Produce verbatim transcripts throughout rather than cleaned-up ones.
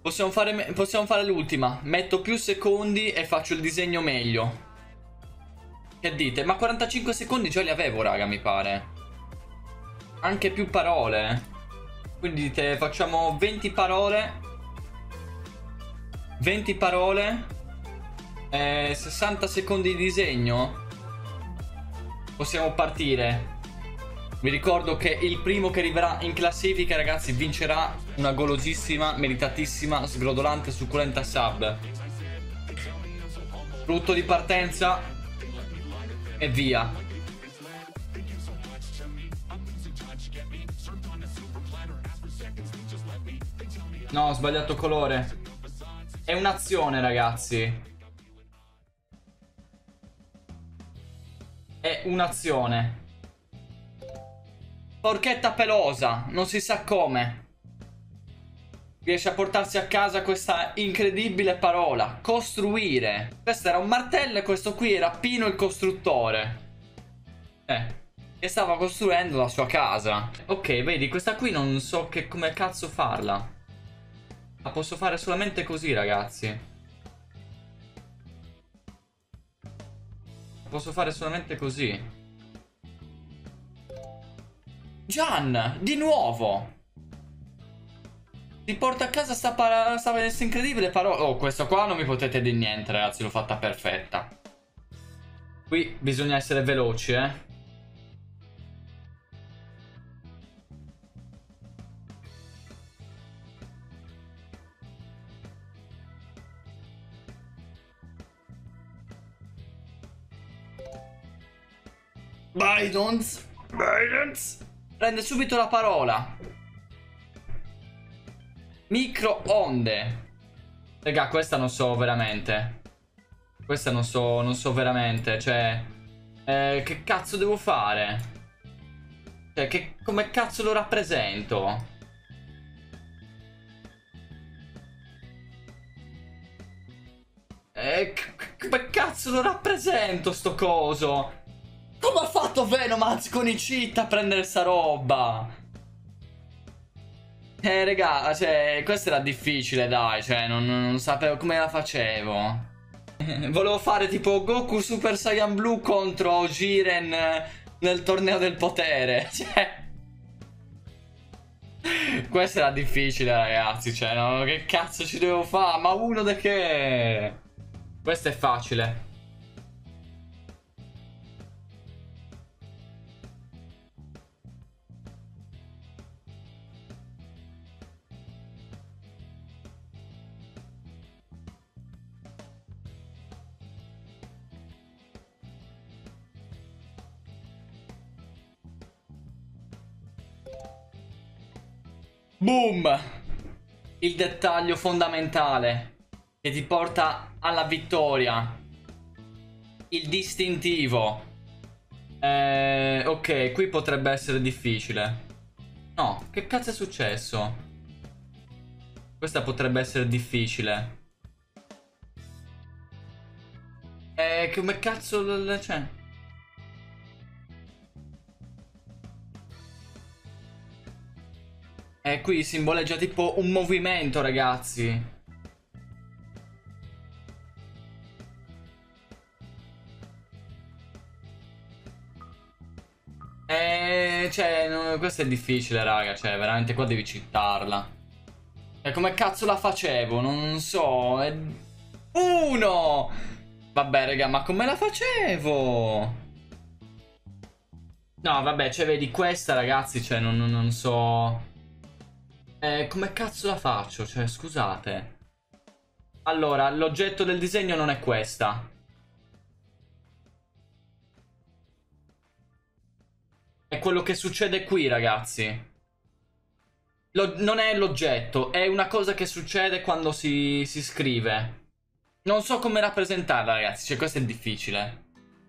Possiamo fare, possiamo fare l'ultima. Metto più secondi e faccio il disegno meglio. Che dite? Ma quarantacinque secondi già li avevo, raga, mi pare. Anche più parole. Quindi dite, facciamo venti parole. venti parole. Eh, sessanta secondi di disegno. Possiamo partire. Vi ricordo che il primo che arriverà in classifica, ragazzi, vincerà una golosissima, meritatissima, sgrodolante, succulenta sub. Frutto di partenza. E via. No, ho sbagliato colore. È un'azione, ragazzi. È un'azione. Porchetta pelosa, non si sa come riesce a portarsi a casa questa incredibile parola. Costruire. Questo era un martello e questo qui era Pino il costruttore. Eh, che stava costruendo la sua casa. Ok, vedi, questa qui non so che come cazzo farla. La posso fare solamente così, ragazzi. La posso fare solamente così. Gian, di nuovo. Ti porta a casa sta, para sta questa incredibile parola. Oh, questo qua non mi potete dire niente, ragazzi. L'ho fatta perfetta. Qui bisogna essere veloci, eh. Bidons. Bidons. Prende subito la parola. Microonde. Raga, questa non so veramente. Questa non so, non so veramente. Cioè, eh, che cazzo devo fare? Cioè, che, come cazzo lo rappresento? Eh, come cazzo lo rappresento sto coso? Come ha fatto Venomaz con i cheat a prendere sta roba? Eh, raga, cioè, questo era difficile, dai. Cioè, non, non sapevo come la facevo. Volevo fare tipo Goku Super Saiyan Blue contro Jiren nel torneo del potere. Cioè, questo era difficile, ragazzi. Cioè, no, che cazzo ci devo fare? Ma uno da che? Questo è facile. Boom! Il dettaglio fondamentale che ti porta alla vittoria. Il distintivo. Eh, ok, qui potrebbe essere difficile. No, che cazzo è successo? Questa potrebbe essere difficile. Eh, come cazzo... Cioè... Eh, qui simboleggia tipo un movimento, ragazzi. Eh, cioè, no, questo è difficile, raga. Cioè, veramente qua devi cittarla. E come cazzo la facevo? Non so. È... Uno! Vabbè, raga, ma come la facevo? No, vabbè, cioè, vedi, questa, ragazzi, cioè, non, non, non so... Eh, come cazzo la faccio? Cioè, scusate. Allora, l'oggetto del disegno non è questa. È quello che succede qui, ragazzi. Lo, non è l'oggetto, è una cosa che succede quando si, si scrive. Non so come rappresentarla, ragazzi. Cioè, questo è difficile.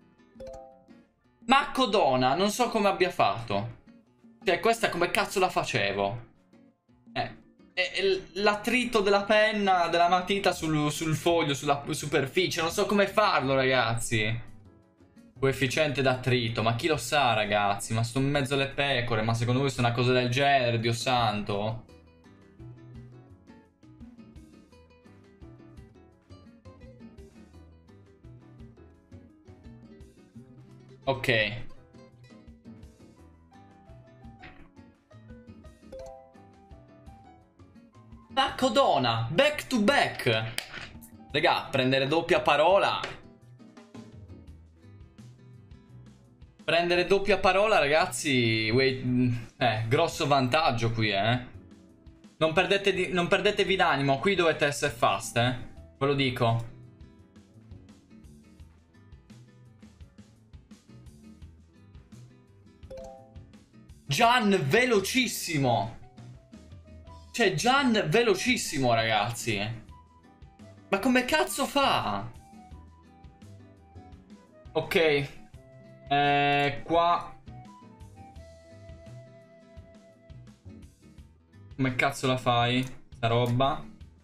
Marco Dona, non so come abbia fatto. Cioè, questa come cazzo la facevo? Eh, è l'attrito della penna, della matita sul, sul foglio, sulla superficie. Non so come farlo, ragazzi. Coefficiente d'attrito, ma chi lo sa, ragazzi? Ma sto in mezzo alle pecore. Ma secondo voi è una cosa del genere, Dio santo? Ok. Codona, back to back. Raga, prendere doppia parola. Prendere doppia parola, ragazzi. Wait, eh, grosso vantaggio qui, eh. Non, perdete di, non perdetevi d'animo. Qui dovete essere fast, eh. Ve lo dico. Gian velocissimo. Cioè, Gian velocissimo, ragazzi. Ma come cazzo fa? Ok. Eh, qua. Come cazzo la fai? Sta roba.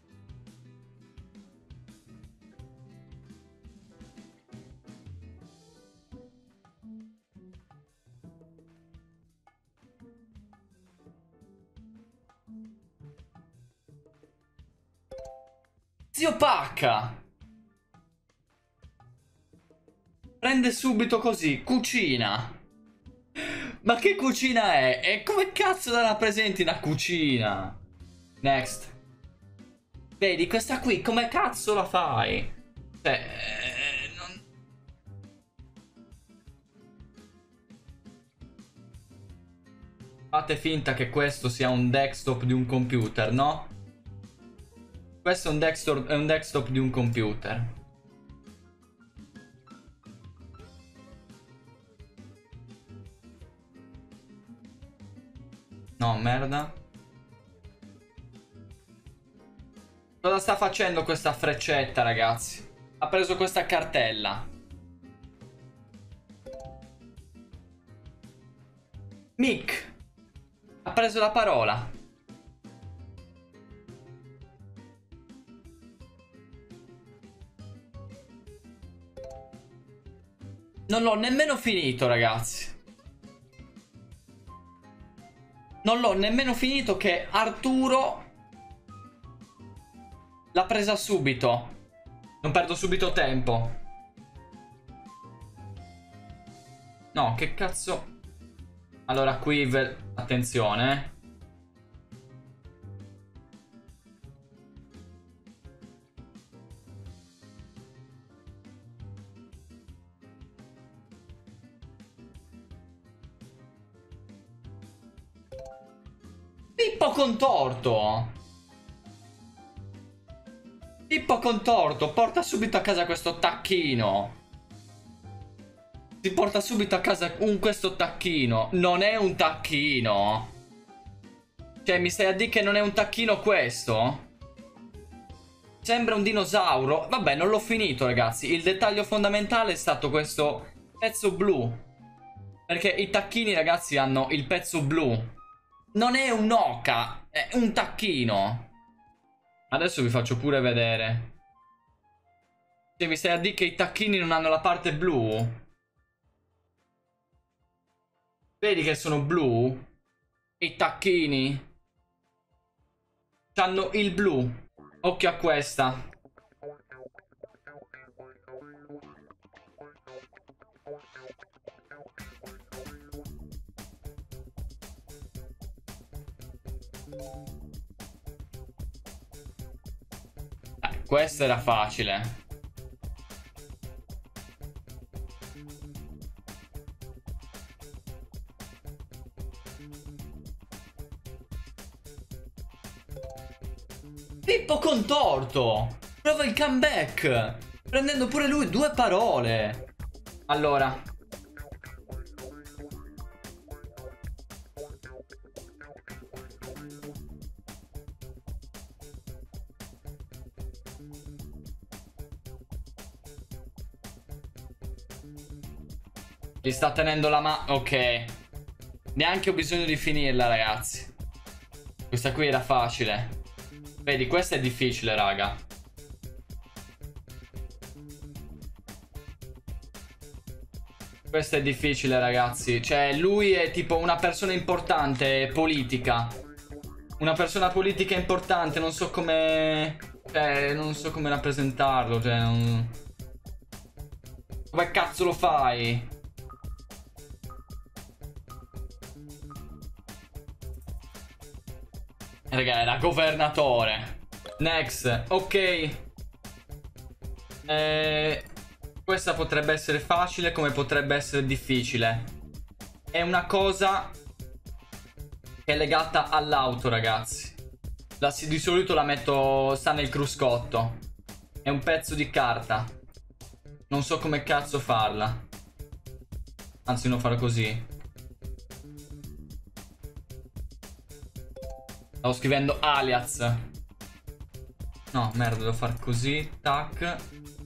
Zio Pacca. Prende subito così. Cucina. Ma che cucina è? E come cazzo la rappresenti una cucina? Next. Vedi, questa qui come cazzo la fai? Cioè, eh, non... Fate finta che questo sia un desktop di un computer, no? Questo è un desktop, è un desktop di un computer. No, merda. Cosa sta facendo questa freccetta, ragazzi? Ha preso questa cartella. Mick ha preso la parola. Non l'ho nemmeno finito, ragazzi. Non l'ho nemmeno finito che Arturo l'ha presa subito. Non perdo subito tempo. No, che cazzo. Allora qui attenzione, eh. Pippo contorto. Pippo contorto. Porta subito a casa questo tacchino. Si porta subito a casa un, questo tacchino. Non è un tacchino. Cioè mi stai a dire che non è un tacchino questo? Sembra un dinosauro. Vabbè, non l'ho finito, ragazzi. Il dettaglio fondamentale è stato questo pezzo blu. Perché i tacchini, ragazzi, hanno il pezzo blu. Non è un'oca, è un tacchino. Adesso vi faccio pure vedere. Cioè, mi stai a dire che i tacchini non hanno la parte blu? Vedi che sono blu? I tacchini hanno il blu. Occhio a questa. Eh, questa era facile. Pippo contorto. Prova il comeback, prendendo pure lui due parole. Allora, gli sta tenendo la mano. Ok. Neanche ho bisogno di finirla, ragazzi. Questa qui era facile. Vedi, questa è difficile, raga. Questa è difficile, ragazzi. Cioè, lui è tipo una persona importante, politica. Una persona politica importante, non so come... Cioè, non so come rappresentarlo, cioè, non... Come cazzo lo fai? Raga, era governatore. Next. Ok. Eh, questa potrebbe essere facile come potrebbe essere difficile. È una cosa che è legata all'auto, ragazzi. La, di solito la metto, sta nel cruscotto. È un pezzo di carta. Non so come cazzo farla. Anzi, non farò così. Stavo scrivendo alias. No, merda, devo far così. Tac.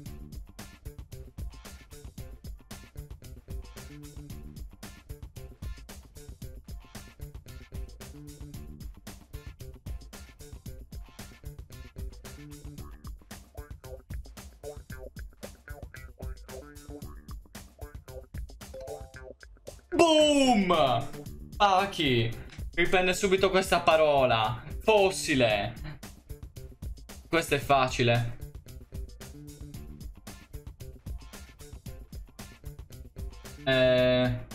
Boom! Paki riprende subito questa parola. Fossile. Questo è facile. Eh...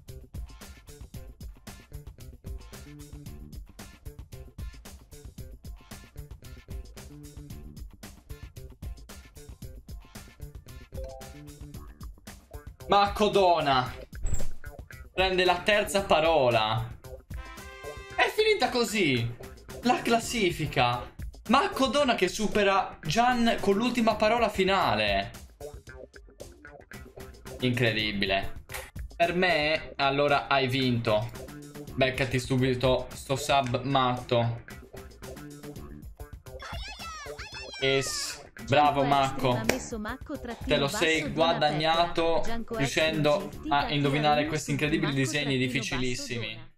Macodona prende la terza parola. È finita così la classifica. Macodona che supera Gian con l'ultima parola finale. Incredibile. Per me allora hai vinto. Beccati subito sto sub matto. Es. Bravo Macco. Te lo sei guadagnato riuscendo a indovinare questi incredibili disegni difficilissimi.